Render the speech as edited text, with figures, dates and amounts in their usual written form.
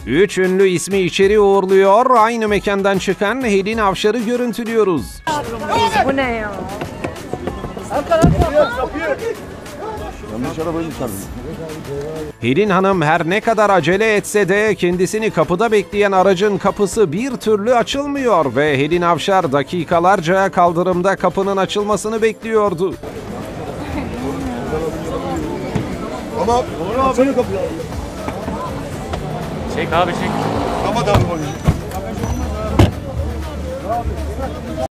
Üç ünlü ismi içeri uğurluyor. Aynı mekandan çıkan Helin Avşar'ı görüntülüyoruz. Bu ne ya? Helin Hanım her ne kadar acele etse de kendisini kapıda bekleyen aracın kapısı bir türlü açılmıyor ve Helin Avşar dakikalarca kaldırımda kapının açılmasını bekliyordu. Ama açsana kapıyı. Çek abi çek. Kapat abi konuyu.